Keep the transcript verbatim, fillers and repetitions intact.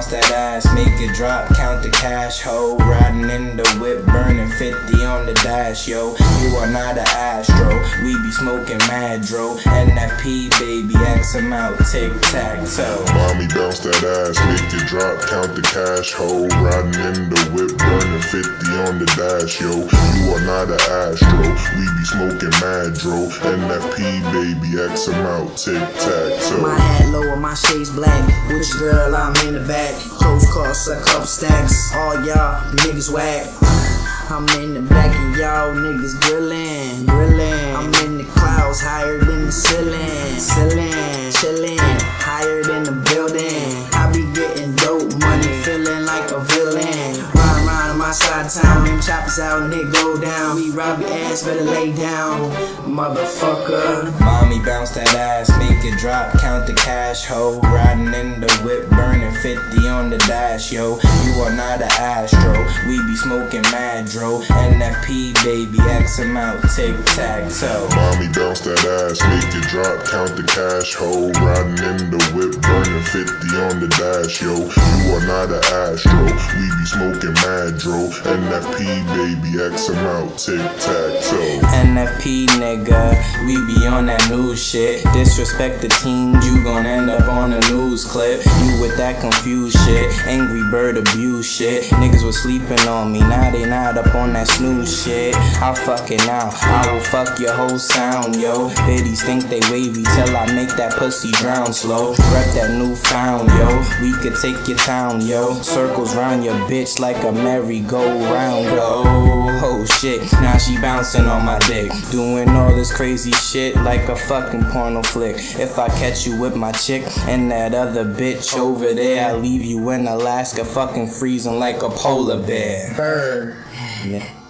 bounce that ass, make it drop, count the cash, ho. Riding in the whip, burning fifty on the dash, yo. You are not an Astro, we be smoking mad dro. N F P, baby, X amount, tic-tac-toe. Mommy bounce that ass, make it drop, count the cash, ho. Riding in the whip, burning fifty on the dash, yo. You are not an Astro, we be smoking mad dro. N F P, baby, X amount, tic-tac-toe. My hat low and my shades black. With your girl, I'm in the back. Close cost, a couple stacks. All y'all niggas whack. I'm in the back and y'all niggas grillin', grillin'. I'm in the clouds, higher than the ceiling, ceiling, chillin', higher than the building. I be getting dope money, feeling like a villain. Ride around on my side of town, them choppers out and they go down. We rob your ass, better lay down, motherfucker. Mommy bounce that ass, make it drop, count the cash, ho. Riding in the whip, burning fifty on the dash, yo. You are not an Astro, we be smoking mad dro. N F P, baby, X amount, tic-tac-toe. Mommy bounce that ass, make it drop, count the cash, ho. Riding in the whip, burning fifty on the dash, yo. You are not an Astro, we be smoking mad dro. N F P, baby, X amount, tic-tac-toe. N F P, nigga, we be on that new shit. Disrespect the team, you gon' end up on a news clip. You with that confused shit, Angry Bird abuse shit. Niggas was sleeping on me, now they not up on that snooze shit. I'll fuck it now, I will fuck your whole sound, yo. Biddies think they wavy till I make that pussy drown slow. Rep that new found, yo. We could take your town, yo. Circles round your bitch like a merry-go-round, yo. Oh shit, now she bouncing on my dick, doing all this crazy shit like a fucking porno flick. If I catch you with my chick and that other bitch over there, I leave you in Alaska fucking freezing like a polar bear. Bird. Yeah.